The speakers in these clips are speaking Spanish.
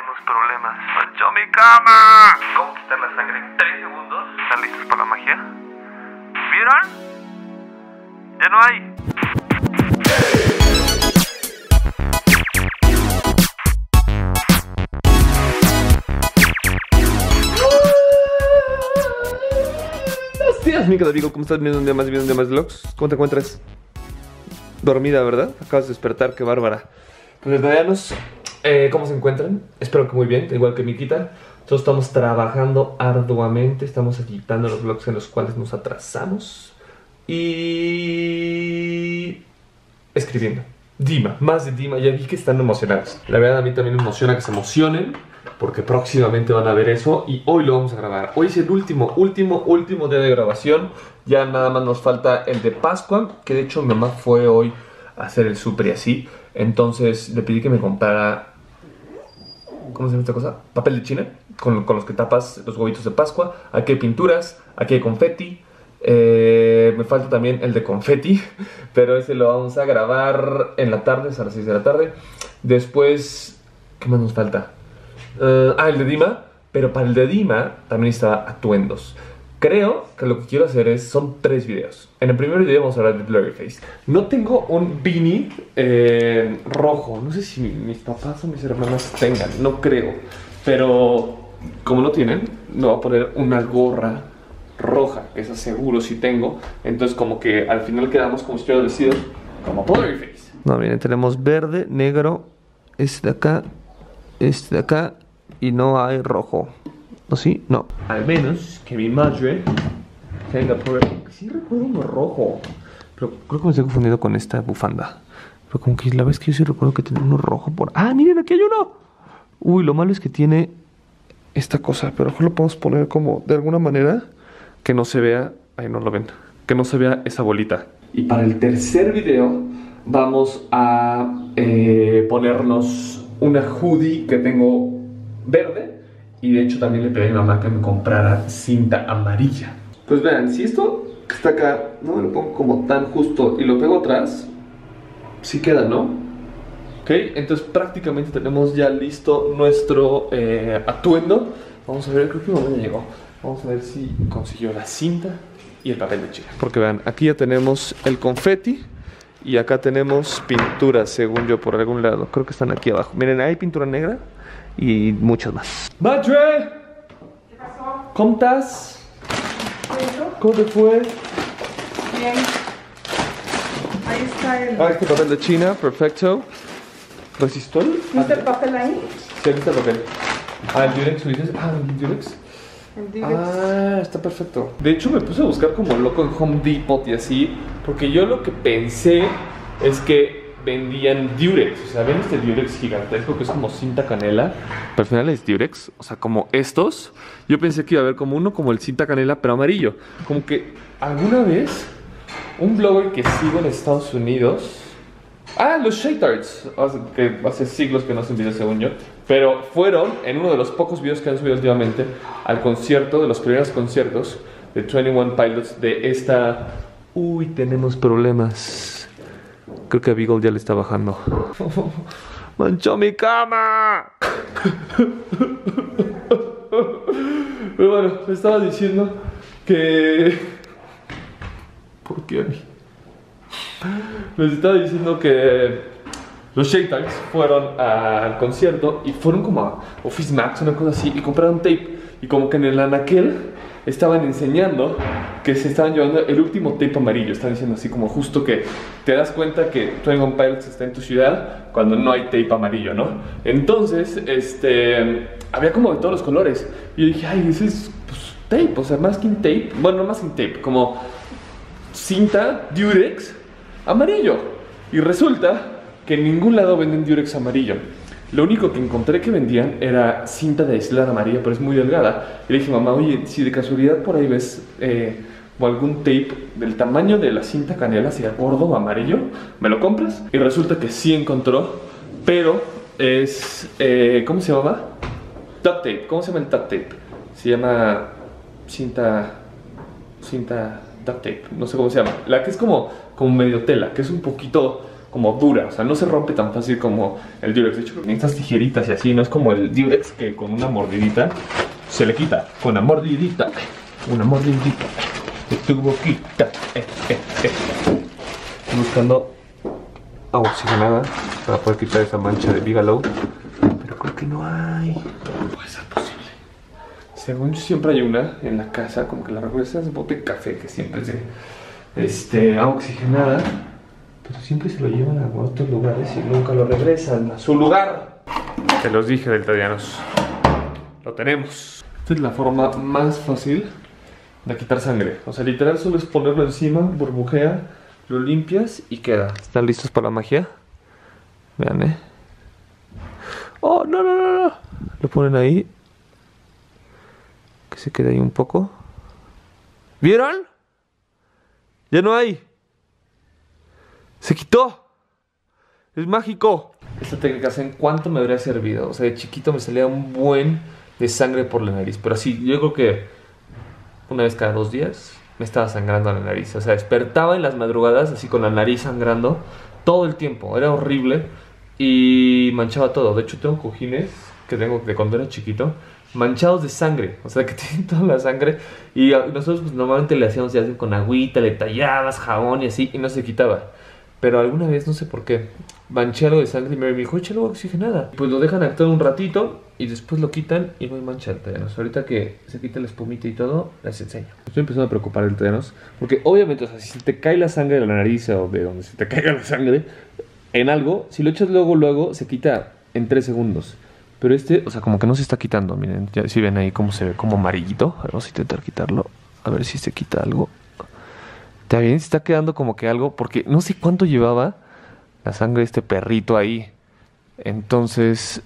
tenemos problemas. ¡Manchó mi cama! ¿Cómo quitar la sangre en 3 segundos? ¿Están listos para la magia? ¿Vieron? ¡Ya no hay! Buenos días, mi querido amigo. ¿Cómo estás? Viendo un día más vlogs. ¿Cómo te encuentras? Dormida, ¿verdad? Acabas de despertar, qué bárbara. Pues veanos, ¿cómo se encuentran? Espero que muy bien, igual que Miquita. Todos estamos trabajando arduamente, estamos editando los vlogs en los cuales nos atrasamos y escribiendo. Dima, más de Dima, ya vi que están emocionados. La verdad a mí también me emociona que se emocionen, porque próximamente van a ver eso y hoy lo vamos a grabar. Hoy es el último día de grabación. Ya nada más nos falta el de Pascua, que de hecho mi mamá fue hoy a hacer el súper y así. Entonces le pedí que me comprara, ¿cómo se llama esta cosa? Papel de China, con los que tapas los huevitos de Pascua. Aquí hay pinturas, aquí hay confeti. Me falta también el de confeti, pero ese lo vamos a grabar en la tarde, es a las 6 de la tarde. Después, ¿qué más nos falta? El de Dima, pero para el de Dima también está atuendos. Creo que lo que quiero hacer son 3 videos. En el primer video vamos a hablar de Blurryface. No tengo un beanie rojo. No sé si mis papás o mis hermanas tengan, no creo. Pero como no tienen, me voy a poner una gorra roja, que esa seguro si tengo. Entonces como que al final quedamos como si estuviera vestido como Blurryface. No, miren, tenemos verde, negro, este de acá y no hay rojo. ¿O sí? No. Al menos que mi madre tenga por... Sí recuerdo uno rojo, pero creo que me estoy confundiendo con esta bufanda. Pero como que la vez que yo sí recuerdo que tenía uno rojo por... ¡Ah, miren, aquí hay uno! Uy, lo malo es que tiene esta cosa, pero mejor lo podemos poner como de alguna manera que no se vea... Ahí no lo ven. Que no se vea esa bolita. Y para el tercer video vamos a ponernos una hoodie que tengo verde. Y de hecho también le pedí a mi mamá que me comprara cinta amarilla. Pues vean, si esto que está acá no me lo pongo como tan justo y lo pego atrás, sí queda, ¿no? Ok, entonces prácticamente tenemos ya listo nuestro atuendo. Vamos a ver, creo que mi mamá ya llegó. Vamos a ver si consiguió la cinta y el papel de China. Porque vean, aquí ya tenemos el confeti y acá tenemos pintura, según yo, por algún lado. Creo que están aquí abajo. Miren, hay pintura negra y muchas más. ¡Madre! ¿Qué pasó? ¿Cómo estás? ¿Eso? ¿Cómo te fue? Bien. Ahí está el... Este papel de China, perfecto. ¿Resistol? ¿Viste el papel ahí? Sí, aquí está el papel. El Durex, ¿lo dices? ¿El Durex? El Durex. Está perfecto. De hecho me puse a buscar como loco en Home Depot y así, porque yo lo que pensé es que vendían Durex, o sea, ven este Durex gigantesco que es como cinta canela, pero al final es Durex, o sea, como estos. Yo pensé que iba a haber como uno como el cinta canela, pero amarillo. Como que alguna vez un blogger que sigo en Estados Unidos, los Shaytards, que hace siglos que no hacen videos según yo, pero fueron en uno de los pocos videos que han subido últimamente al concierto, de los primeros conciertos de 21 Pilots de esta... Uy, tenemos problemas. Creo que a Beagle ya le está bajando. ¡Manchó mi cama! Pero bueno, me estaba diciendo que... ¿Por qué a mí? Les estaba diciendo que los Shaytards fueron al concierto y fueron como a Office Max, una cosa así, y compraron tape. Y como que en el anaquel estaban enseñando que se estaban llevando el último tape amarillo. Están diciendo así como justo que te das cuenta que 21 Pilots está en tu ciudad cuando no hay tape amarillo, ¿no? Entonces, había como de todos los colores. Y yo dije, ese es pues, tape, o sea, masking tape. Bueno, no masking tape, como cinta Durex amarillo. Y resulta que en ningún lado venden Durex amarillo. Lo único que encontré que vendían era cinta de aislar amarilla, pero es muy delgada. Y le dije, mamá, oye, si de casualidad por ahí ves o algún tape del tamaño de la cinta canela, sea gordo o amarillo, ¿me lo compras? Y resulta que sí encontró, pero es... ¿cómo se llama? Duct tape. ¿Cómo se llama el duct tape? Se llama cinta duct tape, no sé cómo se llama. La que es como medio tela, que es un poquito como dura, o sea, no se rompe tan fácil como el Durex. De hecho, necesitas tijeritas y así, no es como el Durex que con una mordidita se le quita. Con una mordidita de tu boquita. Estoy buscando agua oxigenada para poder quitar esa mancha de Bigelow, pero creo que no hay. No puede ser posible. Según yo siempre hay una en la casa, como que la regresa ese bote de café que siempre es de agua oxigenada, pero siempre se lo llevan a otros lugares y nunca lo regresan a su lugar. Te los dije, deltadianos, lo tenemos. Esta es la forma más fácil de quitar sangre. O sea, literal solo es ponerlo encima, burbujea, lo limpias y queda. ¿Están listos para la magia? Vean, ¡Oh, no! Lo ponen ahí. Que se quede ahí un poco. ¿Vieron? Ya no hay. Se quitó. Es mágico. Esta técnica, ¿en cuánto me habría servido? O sea, de chiquito me salía un buen de sangre por la nariz. Pero así, yo creo que una vez cada 2 días me estaba sangrando la nariz. O sea, despertaba en las madrugadas así con la nariz sangrando todo el tiempo. Era horrible y manchaba todo. De hecho, tengo cojines que tengo de cuando era chiquito manchados de sangre. O sea, que tienen toda la sangre. Y nosotros pues, normalmente le hacíamos ya con agüita, le tallabas jabón y así, y no se quitaba. Pero alguna vez, no sé por qué, manché algo de sangre y me dijo, échale agua oxigenada. Pues lo dejan actuar un ratito y después lo quitan y no hay mancha del Tejanos. Ahorita que se quita la espumita y todo, les enseño. Estoy empezando a preocupar del Tejanos porque obviamente, o sea, si te cae la sangre de la nariz o de donde se te caiga la sangre en algo, si lo echas luego, se quita en 3 segundos. Pero o sea, como que no se está quitando. Miren, ya si ven ahí cómo se ve como amarillito. A ver, vamos a intentar quitarlo. A ver si se quita algo. Está bien, se está quedando como que algo, porque no sé cuánto llevaba la sangre de este perrito ahí. Entonces,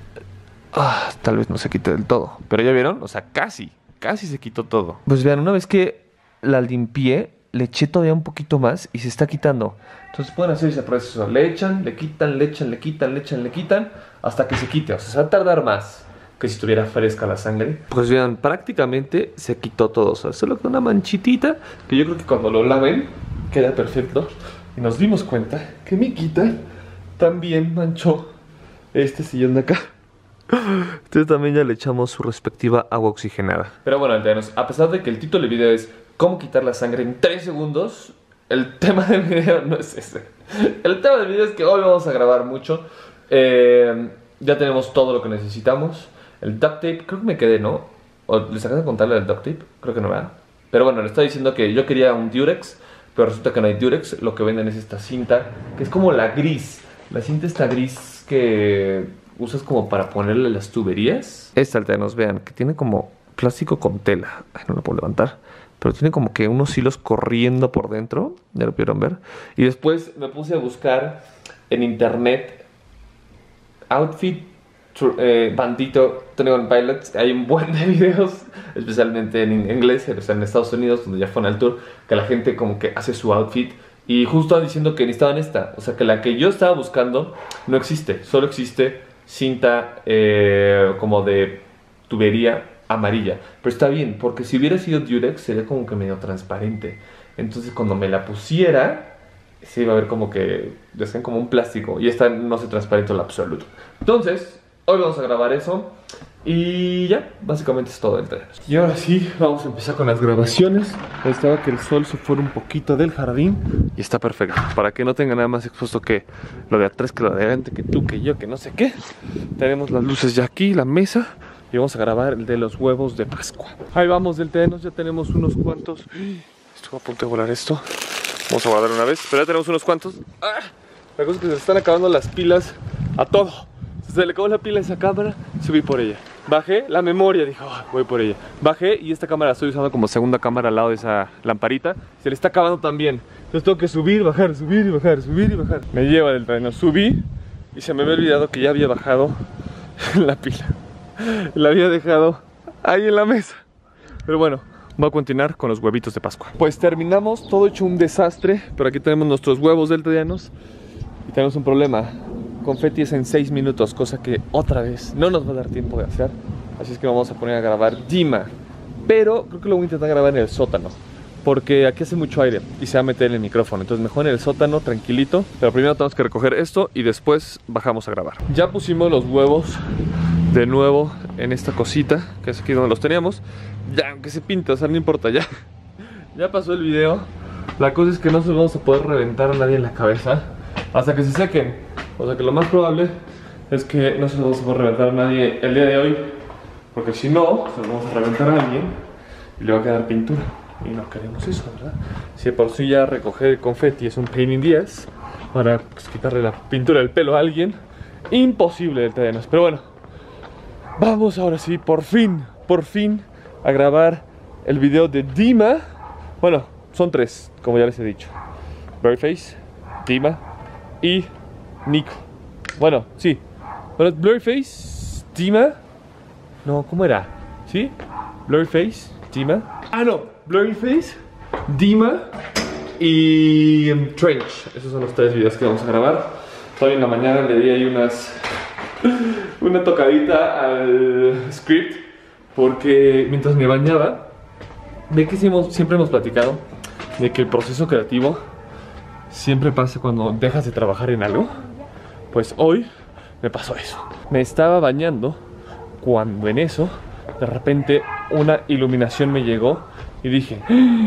tal vez no se quite del todo. Pero ya vieron, o sea, casi se quitó todo. Pues vean, una vez que la limpié, le eché todavía un poquito más y se está quitando. Entonces pueden hacer ese proceso. Le echan, le quitan, le quitan, hasta que se quite. O sea, se va a tardar más que si estuviera fresca la sangre. Pues vean, prácticamente se quitó todo. O sea, solo con una manchitita que yo creo que cuando lo laven queda perfecto. Y nos dimos cuenta que Miquita también manchó este sillón de acá. Entonces también ya le echamos su respectiva agua oxigenada. Pero bueno, aldeanos, a pesar de que el título del video es cómo quitar la sangre en 3 segundos, el tema del video no es ese. El tema del video es que hoy vamos a grabar mucho. Ya tenemos todo lo que necesitamos. El duct tape, creo que me quedé, ¿no? ¿O les acabo de contarle del duct tape? Creo que no, ¿verdad? Pero bueno, le estaba diciendo que yo quería un Durex, pero resulta que no hay Durex. Lo que venden es esta cinta, que es como la gris. La cinta está gris que usas como para ponerle las tuberías. Esta, aldeanos, vean, que tiene como plástico con tela. Ay, no la puedo levantar. Pero tiene como que unos hilos corriendo por dentro. Ya lo pudieron ver. Y después me puse a buscar en internet outfit bandito 21 Pilots. Hay un buen de videos, especialmente en inglés, o sea, en Estados Unidos, donde ya fueron al tour, que la gente como que hace su outfit. Y justo estaban diciendo que necesitaban esta. O sea, que la que yo estaba buscando no existe. Solo existe cinta como de tubería amarilla. Pero está bien, porque si hubiera sido Durex sería como que medio transparente. Entonces cuando me la pusiera se iba a ver como que decían como un plástico. Y esta no se transparente en lo absoluto. Entonces, hoy vamos a grabar eso. Y ya, básicamente es todo el terreno. Y ahora sí, vamos a empezar con las grabaciones. Estaba que el sol se fuera un poquito del jardín. Y está perfecto, para que no tenga nada más expuesto que lo de atrás, que lo de adelante, que tú, que yo, que no sé qué. Tenemos las luces ya aquí, la mesa. Y vamos a grabar el de los huevos de Pascua. Ahí vamos del terreno, ya tenemos unos cuantos. Estuvo a punto de volar esto. Vamos a guardar una vez, pero ya tenemos unos cuantos. La cosa es que se le están acabando las pilas a todo. Se le acabó la pila a esa cámara, subí por ella. Bajé la memoria, dije, voy por ella. Bajé y esta cámara la estoy usando como segunda cámara al lado de esa lamparita. Se le está acabando también. Entonces tengo que subir, bajar, subir y bajar, subir y bajar. Me lleva del terreno, subí y se me había olvidado que ya había bajado la pila. La había dejado ahí en la mesa. Pero bueno, voy a continuar con los huevitos de Pascua. Pues terminamos, todo hecho un desastre. Pero aquí tenemos nuestros huevos deltadianos. Y tenemos un problema. Confeti es en 6 minutos, cosa que otra vez no nos va a dar tiempo de hacer. Así es que vamos a poner a grabar Dima. Pero creo que lo voy a intentar grabar en el sótano, porque aquí hace mucho aire y se va a meter en el micrófono. Entonces mejor en el sótano, tranquilito. Pero primero tenemos que recoger esto y después bajamos a grabar. Ya pusimos los huevos de nuevo en esta cosita, que es aquí donde los teníamos. Ya, aunque se pinta, o sea, no importa, ya. Ya pasó el video. La cosa es que no se los vamos a poder reventar a nadie en la cabeza hasta que se sequen. O sea que lo más probable es que no se los vamos a poder reventar a nadie el día de hoy, porque si no, se los vamos a reventar a alguien y le va a quedar pintura. Y no queremos eso, ¿verdad? Si de por sí ya recoger el confeti es un pain in the ass, para pues, quitarle la pintura del pelo a alguien, imposible del Tadanos. Pero bueno, vamos ahora sí, por fin, a grabar el video de Dima. Bueno, son 3, como ya les he dicho: Blurryface, Dima y Nico. Bueno, sí. Pero Blurryface, Dima. No, ¿cómo era? ¿Sí? Blurryface, Dima. Ah, no. Blurryface, Dima y Trench. Esos son los 3 videos que vamos a grabar. Hoy en la mañana le di ahí una tocadita al script, porque mientras me bañaba, ve que siempre hemos platicado de que el proceso creativo siempre pasa cuando dejas de trabajar en algo. Pues hoy me pasó eso. Me estaba bañando cuando en eso, de repente, una iluminación me llegó y dije,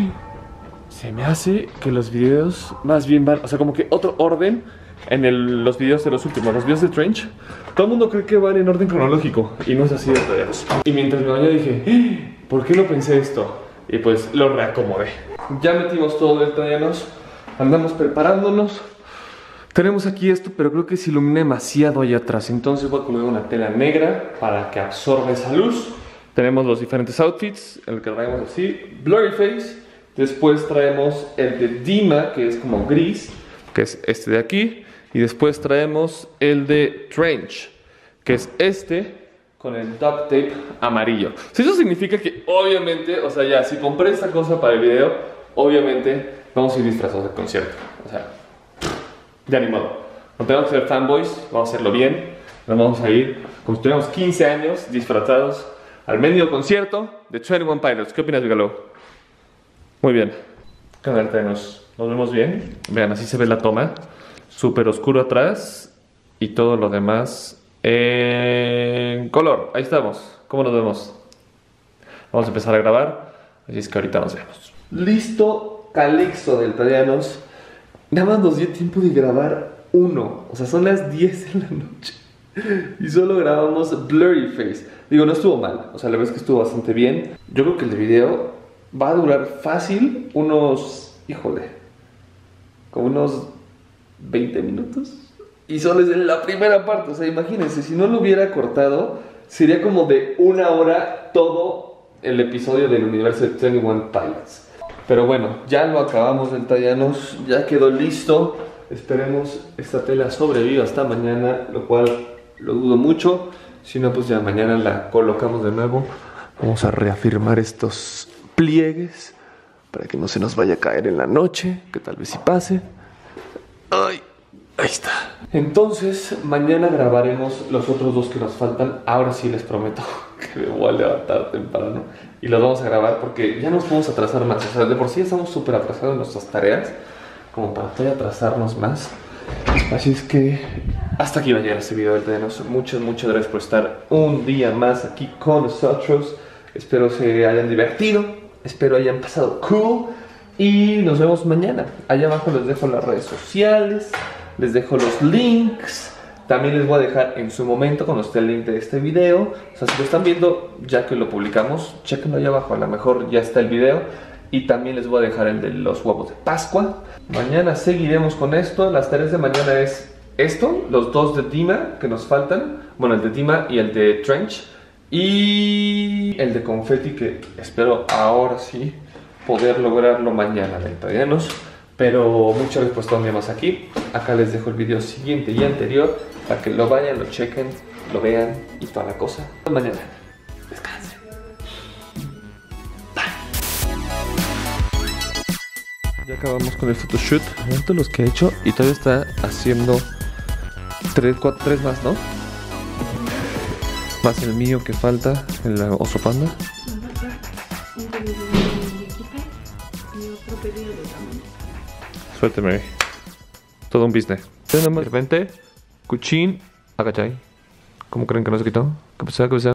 se me hace que los videos más bien van, o sea, como que otro orden en los videos de los últimos. Los videos de Trench, todo el mundo cree que van en orden cronológico y no es así de videos. Y mientras me bañé dije, ¿por qué no pensé esto? Y pues lo reacomodé. Ya metimos todo el Tadanos, andamos preparándonos. Tenemos aquí esto, pero creo que se ilumina demasiado allá atrás, entonces voy a colocar una tela negra para que absorba esa luz. Tenemos los diferentes outfits, el que traemos así, Blurryface. Después traemos el de Dima, que es como gris, que es este de aquí. Y después traemos el de Trench, que es este, con el duct tape amarillo. Si eso significa que obviamente, o sea, ya, si compré esta cosa para el video, obviamente vamos a ir disfrazados del concierto. O sea, ya ni modo. No tenemos que ser fanboys, vamos a hacerlo bien. Nos vamos a ir, como si tuviéramos 15 años, disfrazados al medio concierto de 21 Pilots. ¿Qué opinas, Vigalo? Muy bien. Nos vemos bien. Vean, así se ve la toma. Súper oscuro atrás. Y todo lo demás en color. Ahí estamos. ¿Cómo nos vemos? Vamos a empezar a grabar. Así es que ahorita nos vemos. Listo, Calixto del Tadanos. Nada más nos dio tiempo de grabar uno. O sea, son las 10 de la noche. Y solo grabamos Blurryface. Digo, no estuvo mal, o sea, la verdad es que estuvo bastante bien. Yo creo que el video va a durar fácil unos, híjole, como unos 20 minutos. Y solo es la primera parte, o sea, imagínense, si no lo hubiera cortado, sería como de 1 hora todo el episodio del universo de 21 Pilots. Pero bueno, ya lo acabamos del Tadanos, ya quedó listo. Esperemos esta tela sobreviva hasta mañana, lo cual lo dudo mucho. Si no, pues ya mañana la colocamos de nuevo. Vamos a reafirmar estos pliegues para que no se nos vaya a caer en la noche, que tal vez sí pase. Ay, ahí está. Entonces, mañana grabaremos los otros 2 que nos faltan. Ahora sí les prometo que me voy a levantar temprano y los vamos a grabar porque ya nos podemos atrasar más. O sea, de por sí estamos súper atrasados en nuestras tareas, como para todavía atrasarnos más. Así es que hasta aquí va a llegar este video del Tadanos. Muchas gracias por estar un día más aquí con nosotros. Espero se hayan divertido, espero hayan pasado cool. Y nos vemos mañana. Allá abajo les dejo las redes sociales, les dejo los links. También les voy a dejar en su momento, cuando esté el link de este video. O sea, si lo están viendo ya que lo publicamos, chequenlo allá abajo, a lo mejor ya está el video. Y también les voy a dejar el de los huevos de Pascua. Mañana seguiremos con esto. Las tareas de mañana es esto, los 2 de Dima que nos faltan. Bueno, el de Dima y el de Trench. Y el de confeti, que espero ahora sí poder lograrlo mañana del Tadanos. Pero muchas gracias por estar un día más aquí. Acá les dejo el video siguiente y anterior para que lo vayan, lo chequen, lo vean y toda la cosa. Hasta mañana. Descansen. Ya acabamos con el photoshoot. Vean todos los que he hecho y todavía está haciendo 3 más, ¿no? Más el mío que falta, el oso panda. pedido también. Suerte, Mary. Todo un business. De repente, cuchín, agachai. ¿Cómo creen que no se quitó? ¿Qué pasó? ¿Qué pasó?